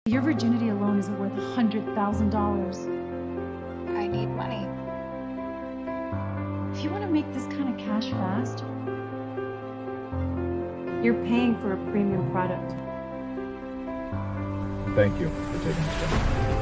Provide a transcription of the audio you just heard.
Your virginity alone isn't worth $100,000. I need money. If you want to make this kind of cash fast, you're paying for a premium product. Thank you for taking this time.